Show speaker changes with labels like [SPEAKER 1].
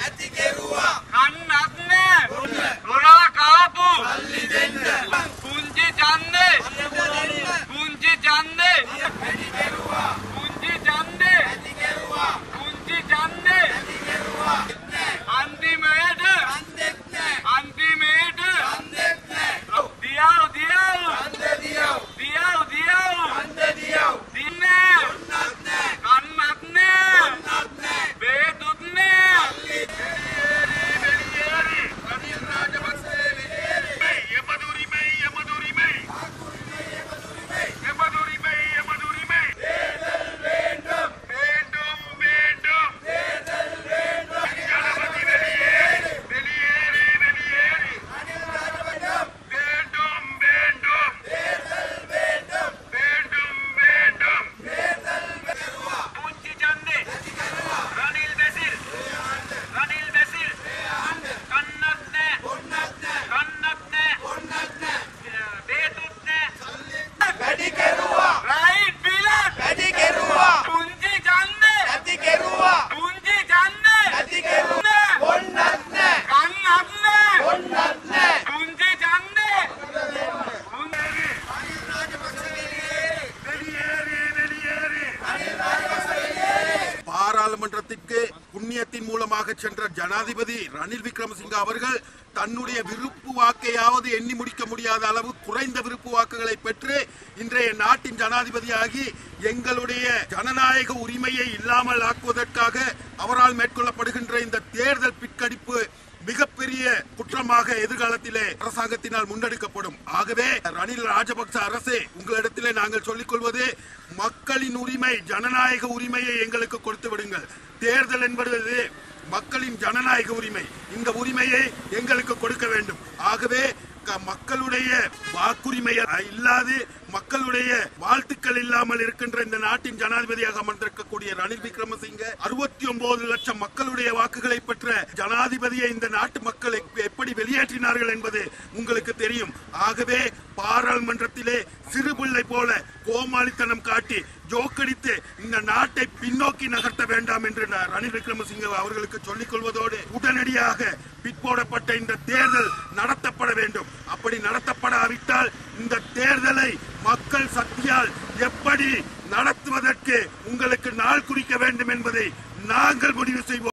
[SPEAKER 1] பாராளுமன்றத்திற்கு புண்ணியத்தின் மூலமாக சென்ற ஜனாதிபதி ரணில் விக்ரமசிங்க அவர்கள் தன்னுடைய விருப்பு வாக்கையாவது எண்ணி முடிக்க முடியாத அளவு குறைந்த விருப்பு வாக்குகளை பெற்று இன்றைய நாட்டின் ஜனாதிபதியாகி எங்களுடைய ஜனநாயக உரிமையை இல்லாமல் ஆக்குவதற்காக அவரால் மேற்கொள்ளப்படுகின்ற இந்த தேர்தல் பிற்கடிப்பு மிகப்பெரிய குற்றமாக எதிர்காலத்திலே அரசாங்கத்தினால் முன்னெடுக்கப்படும். ஆகவே ரணில் ராஜபக்ச அரசே, உங்களிடத்திலே நாங்கள் சொல்லிக் கொள்வது, மக்களின் உரிமை, ஜனநாயக உரிமையை எங்களுக்கு கொடுத்து விடுங்கள். தேர்தல் என்பது மக்களின் ஜனநாயக உரிமை. இந்த உரிமையை எங்களுக்கு கொடுக்க வேண்டும். ஆகவே மக்களுடைய வாக்குரிமை இல்லாது, மக்களுடைய வாழ்த்துக்கள் இல்லாமல் இருக்கின்ற இந்த நாட்டின் ஜனாதிபதியாக அமர்ந்திருக்கக்கூடிய ரணில் விக்ரமசிங்க 69 லட்சம் மக்களுடைய வாக்குகளை பெற்ற ஜனாதிபதியை இந்த நாட்டு மக்கள் எப்படி வெளியேற்றினார்கள் என்பது உங்களுக்கு தெரியும். ஆகவே பாராளுமன்றத்திலே சிறுபிள்ளை போல கோமாளித்தனம் காட்டி ஜோக்கடித்து இந்த நாட்டை பின்னோக்கி நகர்த்த வேண்டாம் என்று ரணில் விக்ரமசிங்க அவர்களுக்கு சொல்லிக் கொள்வதோடு, உடனடியாக பிற்போடப்பட்ட இந்த தேர்தல் நடத்தப்பட வேண்டும். அப்படி நடத்தப்படாவிட்டால் இந்த தேர்தலை மக்கள் சக்தியால் எப்படி நடத்துவதற்கு உங்களுக்கு நாள் குறிக்க வேண்டும் என்பதை நாங்கள் முடிவு செய்வோம்.